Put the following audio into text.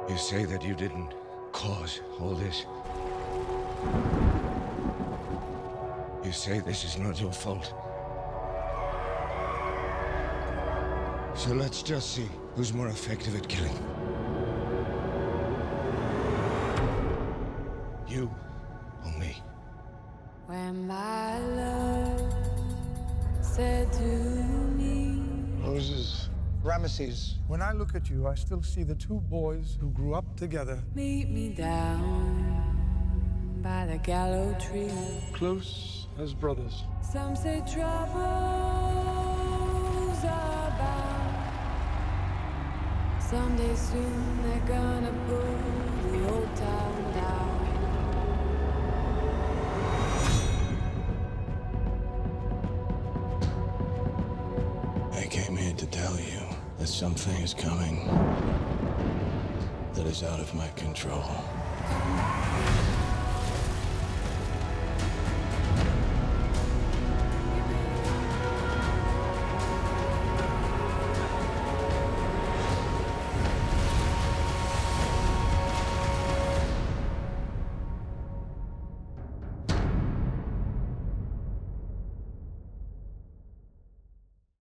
You say that you didn't cause all this. You say this is not your fault. So let's just see who's more effective at killing. You or me? When my love said to me, Moses, Ramses. When I look at you, I still see the two boys who grew up together. meet me down by the gallows tree. Close as brothers. Some say troubles are bound. Someday soon they're gonna pull the old town down. I came here to tell you that something is coming that is out of my control.